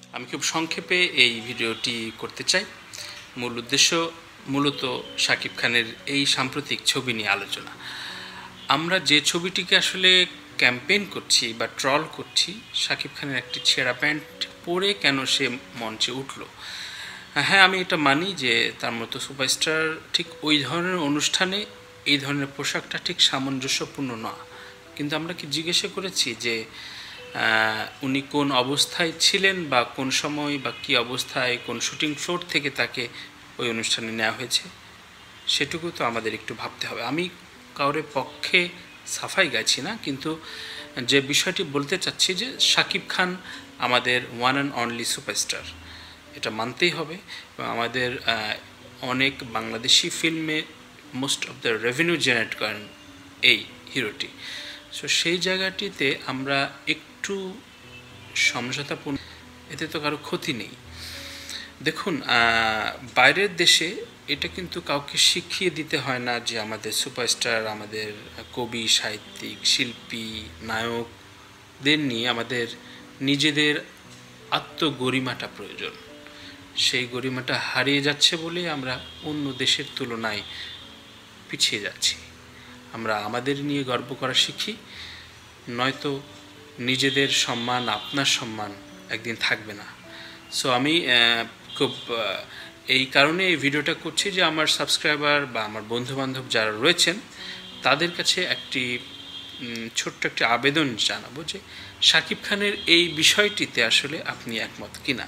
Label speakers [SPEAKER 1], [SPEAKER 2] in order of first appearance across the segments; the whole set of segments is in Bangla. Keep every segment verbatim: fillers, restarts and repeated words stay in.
[SPEAKER 1] আমি খুব সংক্ষেপে এই ভিডিওটি করতে চাই। মূল উদ্দেশ্য মূলত শাকিব খানের এই সাম্প্রতিক ছবি নিয়ে আলোচনা। আমরা যে ছবিটিকে আসলে ক্যাম্পেইন করছি বা ট্রল করছি, শাকিব খানের একটি ছেঁড়া প্যান্ট পরে কেন সে মঞ্চে উঠল। হ্যাঁ, আমি এটা মানি যে তার মতো সুপারস্টার ঠিক ওই ধরনের অনুষ্ঠানে এই ধরনের পোশাকটা ঠিক সামঞ্জস্যপূর্ণ না। কিন্তু আমরা কি জিজ্ঞাসা করেছি যে উনি কোন অবস্থায় ছিলেন বা কোন সময় বা কী অবস্থায় কোন শুটিং ফ্লোর থেকে তাকে ওই অনুষ্ঠানে নেওয়া হয়েছে? সেটুকু তো আমাদের একটু ভাবতে হবে। আমি কাউরে পক্ষে সাফাই গাইছি না, কিন্তু যে বিষয়টি বলতে চাচ্ছি যে শাকিব খান আমাদের ওয়ান অ্যান্ড অনলি সুপারস্টার, এটা মানতেই হবে। এবং আমাদের অনেক বাংলাদেশি ফিল্মে most of the revenue generate করেন এই হিরোটি। সো সেই জায়গাটিতে আমরা একটু সমঝোতাপূর্ণ, এতে তো কারো ক্ষতি নেই। দেখুন, বাইরের দেশে এটা কিন্তু কাউকে শিখিয়ে দিতে হয় না যে আমাদের সুপারস্টার, আমাদের কবি, সাহিত্যিক, শিল্পী, নায়কদের নিয়ে আমাদের নিজেদের আত্মগরিমাটা প্রয়োজন। সেই গরিমাটা হারিয়ে যাচ্ছে বলে আমরা অন্য দেশের তুলনায় পিছিয়ে যাচ্ছি। আমরা আমাদের নিয়ে গর্ব করা শিখি, নয়তো নিজেদের সম্মান, আপনার সম্মান একদিন থাকবে না। সো আমি খুব এই কারণে এই ভিডিওটা করছি যে আমার সাবস্ক্রাইবার বা আমার বন্ধুবান্ধব যারা রয়েছেন তাদের কাছে একটি ছোট্ট একটি আবেদন জানাবো যে শাকিব খানের এই বিষয়টিতে আসলে আপনি একমত কিনা,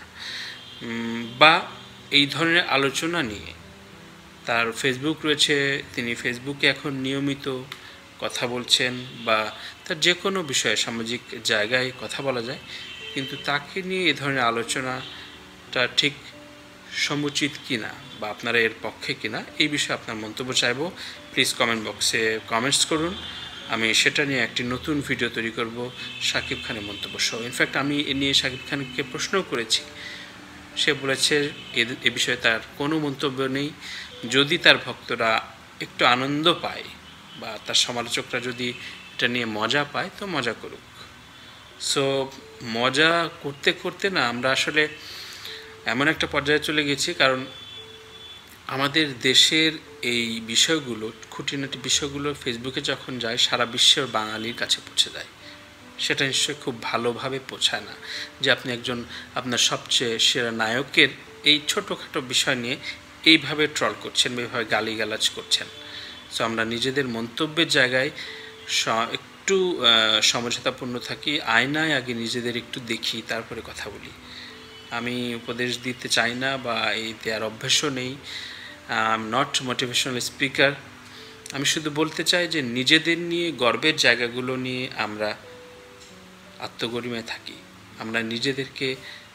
[SPEAKER 1] বা এই ধরনের আলোচনা নিয়ে তার ফেসবুক রয়েছে, তিনি ফেসবুকে এখন নিয়মিত কথা বলছেন বা তার যে কোনো বিষয়ে সামাজিক জায়গায় কথা বলা যায়, কিন্তু তাকে নিয়ে এ ধরনের আলোচনাটা ঠিক সমুচিত কিনা বা আপনারা এর পক্ষে কিনা, এই বিষয়ে আপনার মন্তব্য চাইব। প্লিজ কমেন্ট বক্সে কমেন্টস করুন। আমি সেটা নিয়ে একটি নতুন ভিডিও তৈরি করব শাকিব খানের মন্তব্য সহ। ইনফ্যাক্ট আমি এ নিয়ে শাকিব খানকে প্রশ্নও করেছি, সে বলেছে এ বিষয়ে তার কোনো মন্তব্য নেই। যদি তার ভক্তরা একটু আনন্দ পায় বা তার সমালোচকরা যদি এটা নিয়ে মজা পায় তো মজা করুক। সো মজা করতে করতে না আমরা আসলে এমন একটা পর্যায়ে চলে গেছি, কারণ আমাদের দেশের এই বিষয়গুলো, খুঁটিনাটি বিষয়গুলো ফেসবুকে যখন যায় সারা বিশ্বের বাঙালির কাছে পৌঁছে যায়। সেটা নিশ্চয়ই খুব ভালোভাবে পৌঁছায় না যে আপনি একজন আপনার সবচেয়ে সেরা নায়কের এই ছোটোখাটো বিষয় নিয়ে এইভাবে ট্রল করছেন, এইভাবে গালিগালাজ করছেন। সো আমরা নিজেদের মন্তব্যের জায়গায় একটু সমঝোতাপূর্ণ থাকি, আয়নায় আগে নিজেদের একটু দেখি, তারপরে কথা বলি। আমি উপদেশ দিতে চাই না বা এই দেওয়ার অভ্যাসও নেই। I am not motivational speaker. আমি শুধু বলতে চাই যে নিজেদের নিয়ে গর্বের জায়গাগুলো নিয়ে আমরা আত্মগরিমায় থাকি, আমরা নিজেদেরকে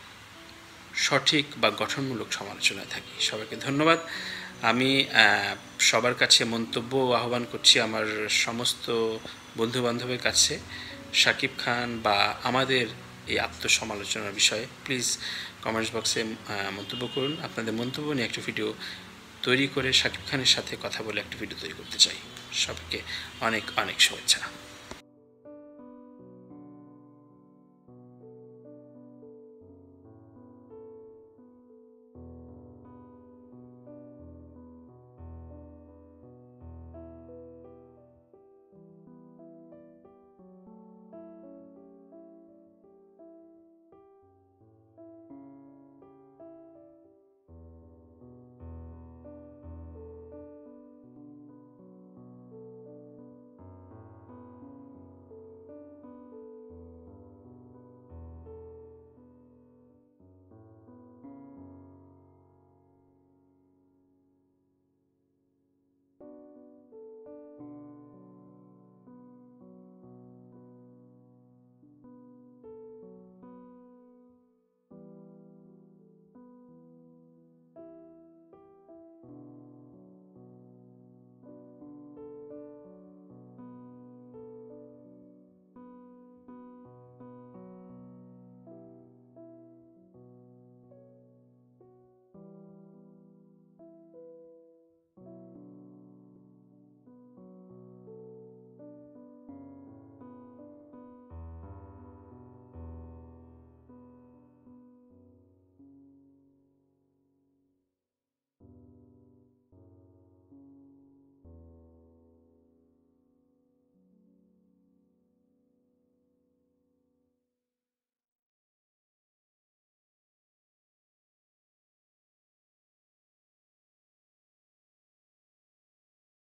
[SPEAKER 1] সঠিক বা গঠনমূলক সমালোচনায় থাকি। সবাইকে ধন্যবাদ। আমি সবার কাছে মন্তব্য আহ্বান করছি, আমার সমস্ত বন্ধুবান্ধবের কাছে, শাকিব খান বা আমাদের এই আত্মসমালোচনার বিষয়ে প্লিজ কমেন্টস বক্সে মন্তব্য করুন। আপনাদের মন্তব্য নিয়ে একটি ভিডিও তৈরি করে শাকিব খানের সাথে কথা বলে একটি ভিডিও তৈরি করতে চাই। সবাইকে অনেক অনেক শুভেচ্ছা।